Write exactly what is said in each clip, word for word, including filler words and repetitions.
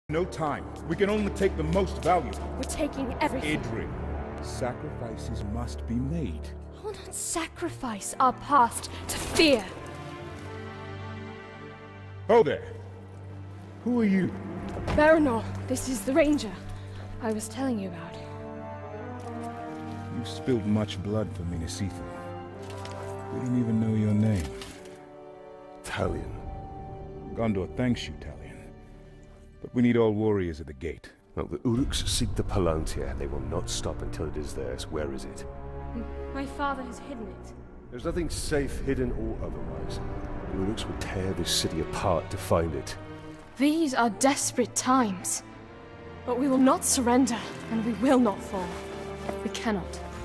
No time. We can only take the most valuable. We're taking everything. Idri, sacrifices must be made. I will not sacrifice our past to fear. Oh there. Who are you? Baranor, this is the Ranger I was telling you about. You've spilled much blood for Minas Ithil. We don't even know your name. Talion. Gondor thanks you, Talion. But we need all warriors at the gate. Well, the Uruks seek the Palantir. They will not stop until it is theirs. Where is it? My father has hidden it. There's nothing safe, hidden or otherwise. The Uruks will tear this city apart to find it. These are desperate times. But we will not surrender, and we will not fall. We cannot.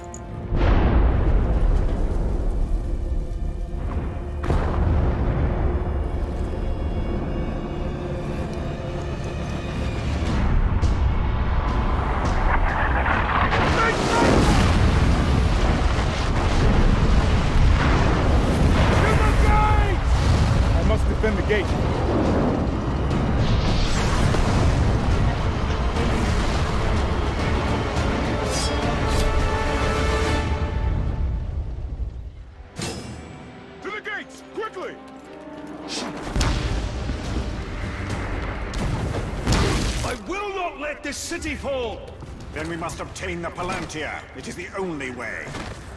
Defend the gate. To the gates, quickly! I will not let this city fall! Then we must obtain the Palantir. It is the only way.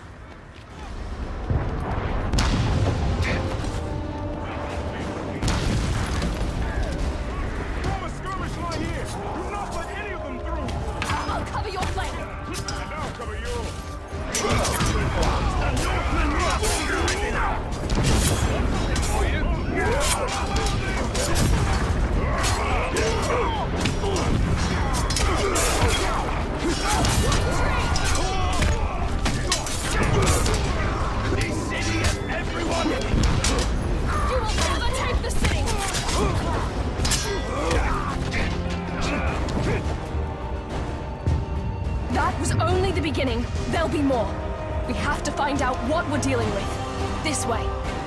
Beginning. There'll be more. We have to find out what we're dealing with. This way.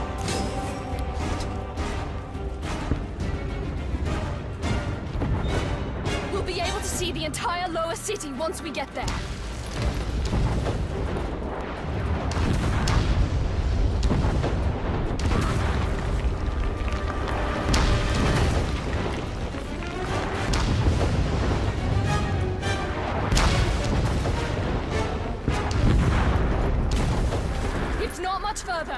We'll be able to see the entire lower city once we get there. Further.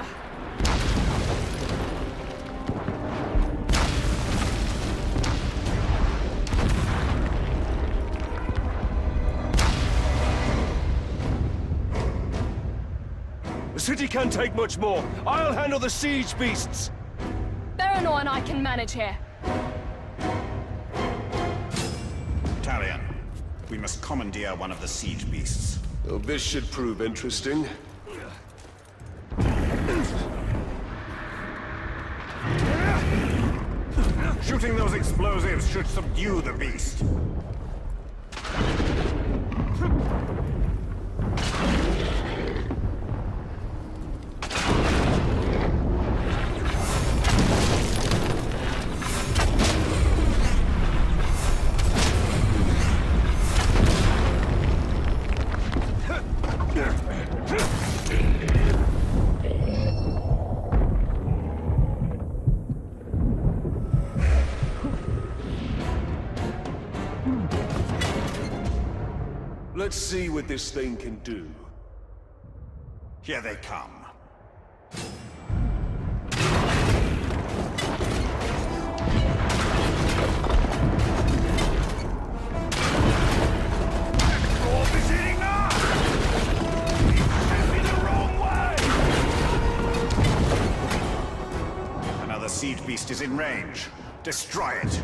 The city can't take much more. I'll handle the siege beasts. Baranor and I can manage here. Talion, we must commandeer one of the siege beasts. Well, this should prove interesting. Shooting those explosives should subdue the beast. Let's see what this thing can do. Here they come. Another siege beast is in range. Destroy it.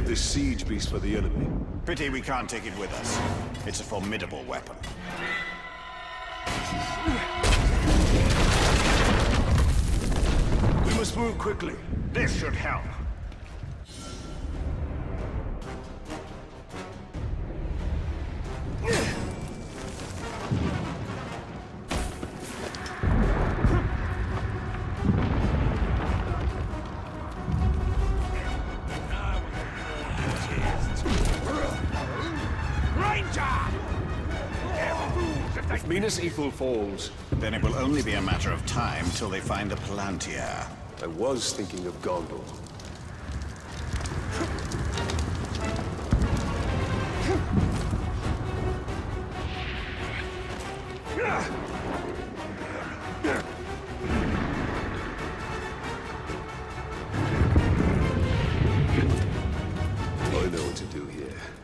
this siege beast for the enemy. Pity we can't take it with us. It's a formidable weapon. We must move quickly. This should help. If Minas Ithil falls, Then it will only be a matter of time till they find the Palantir. I was thinking of Gondor. I know what to do here.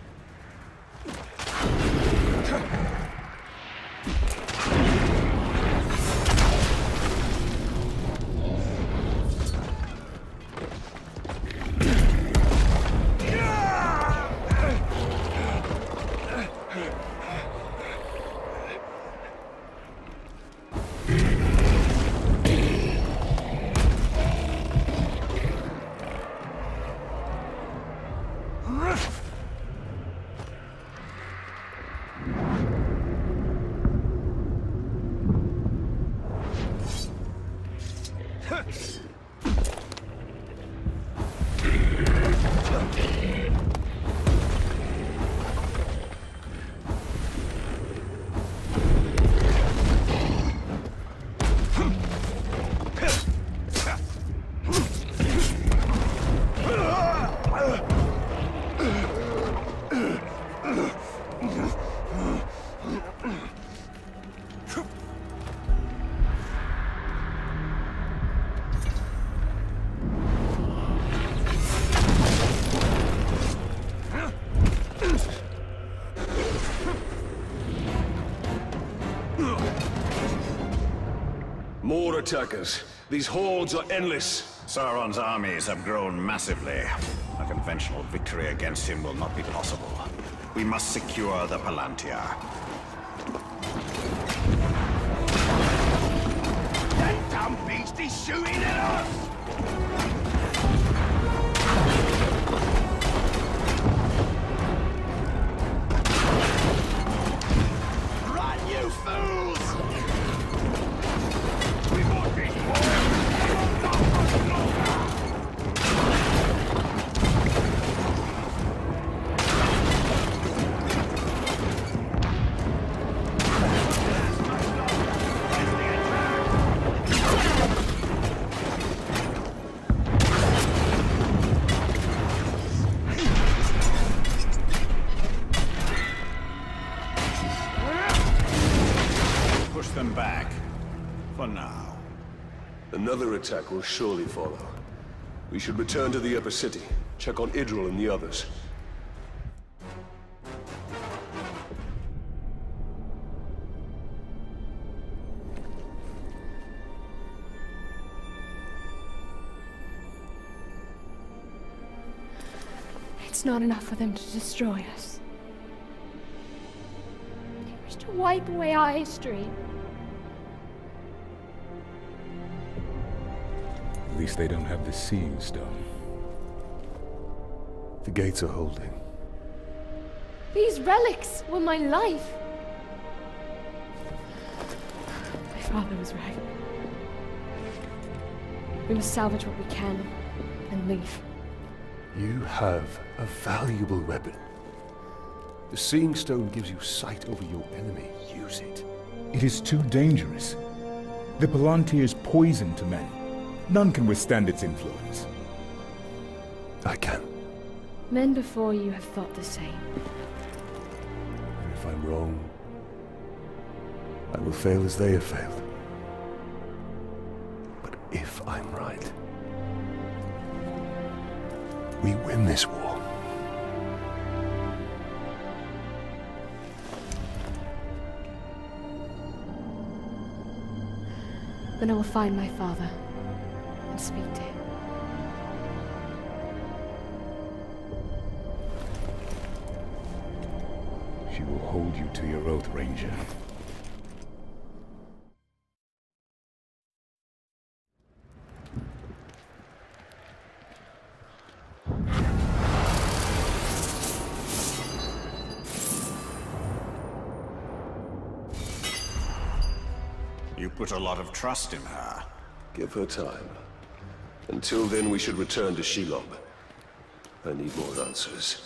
More attackers. These hordes are endless. Sauron's armies have grown massively. A conventional victory against him will not be possible. We must secure the Palantir. That dumb beast is shooting at us! Run, you fools! We want this war! Push them back. For now. Another attack will surely follow. We should return to the upper city, check on Idril and the others. It's not enough for them to destroy us. They wish to wipe away our history. At least they don't have the Seeing Stone. The gates are holding. These relics were my life. My father was right. We must salvage what we can and leave. You have a valuable weapon. The Seeing Stone gives you sight over your enemy. Use it. It is too dangerous. The Palantir is poison to men. None can withstand its influence. I can. Men before you have thought the same. And if I'm wrong, I will fail as they have failed. But if I'm right, we win this war. Then I will find my father and speak to him. hold you to your oath, Ranger. You put a lot of trust in her. Give her time. Until then, we should return to Shelob. I need more answers.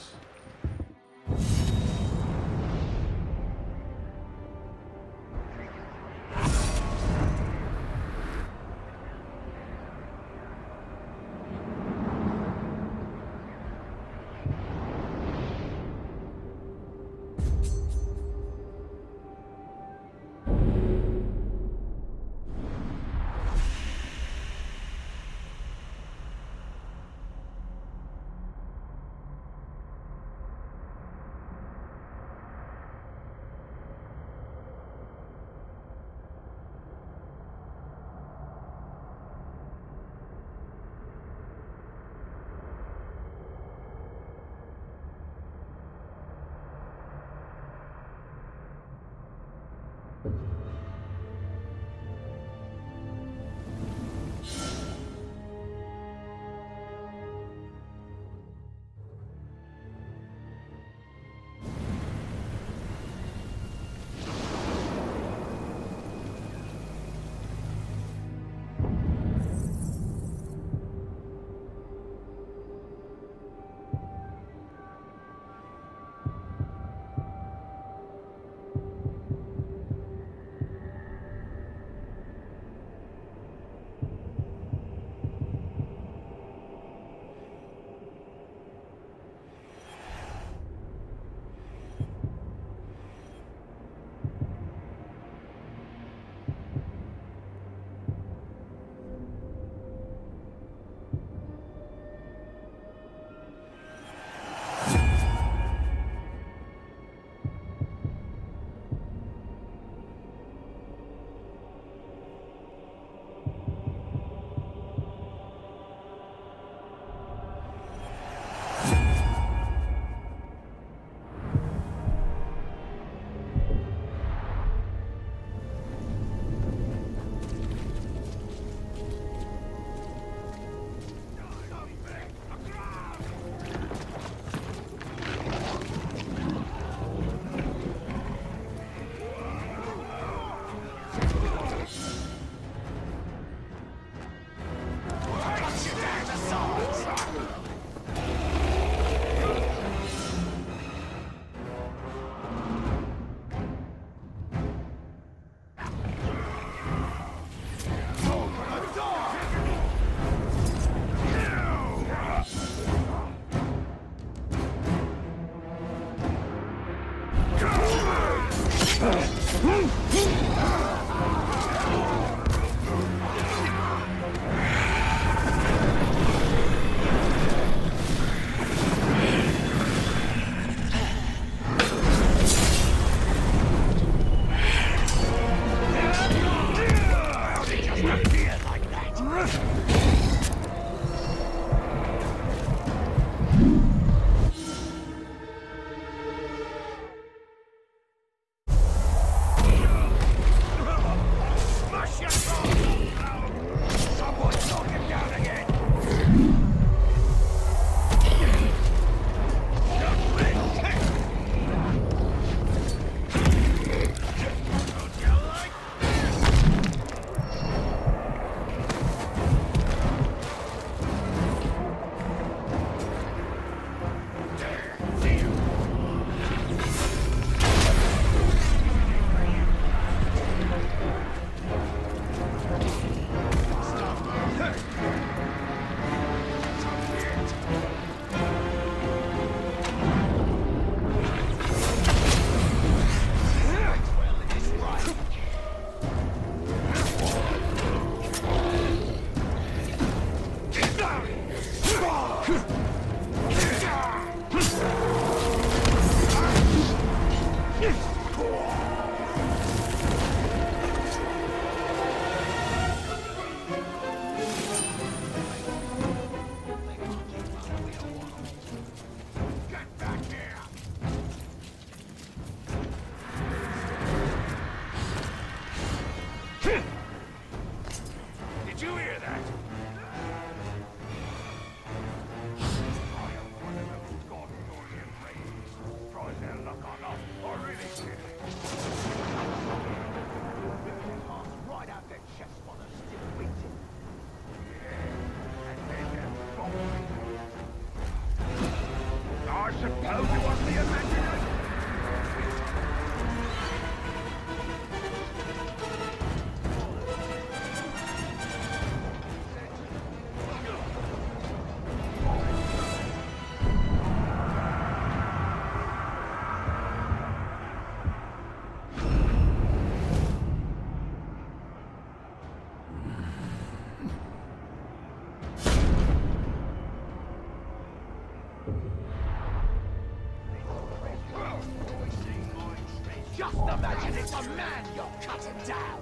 imagine it's a man you're cutting down.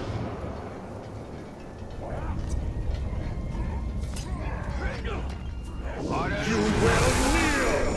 You will kneel!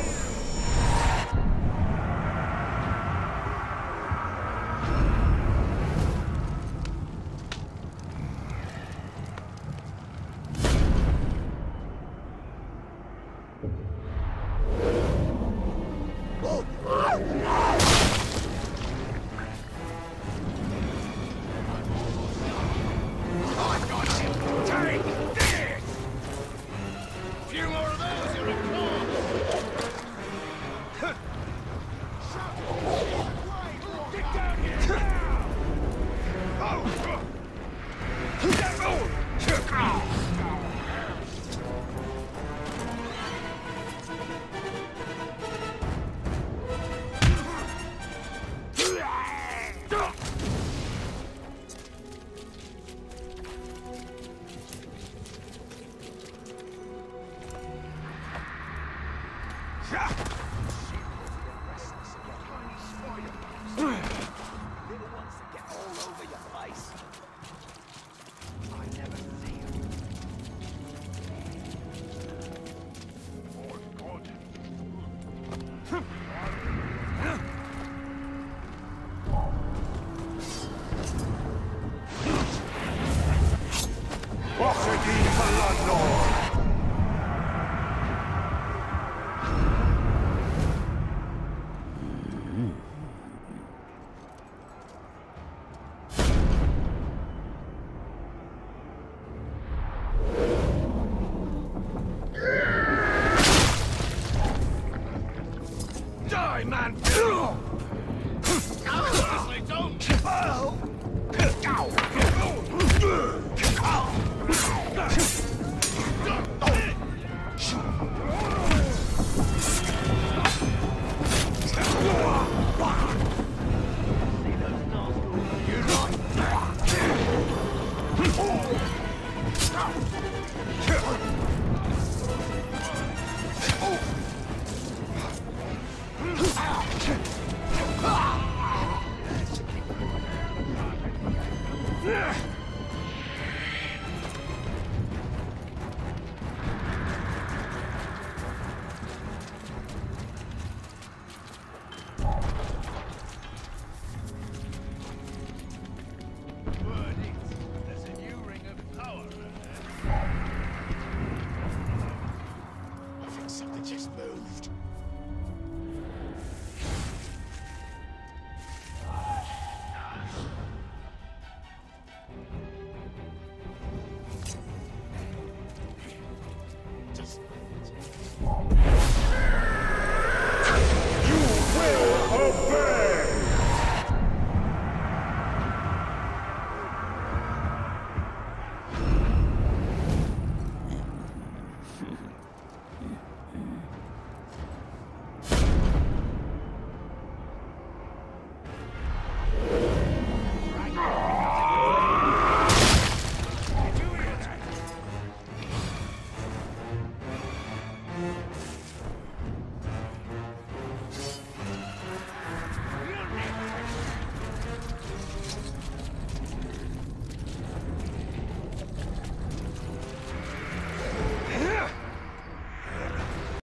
You're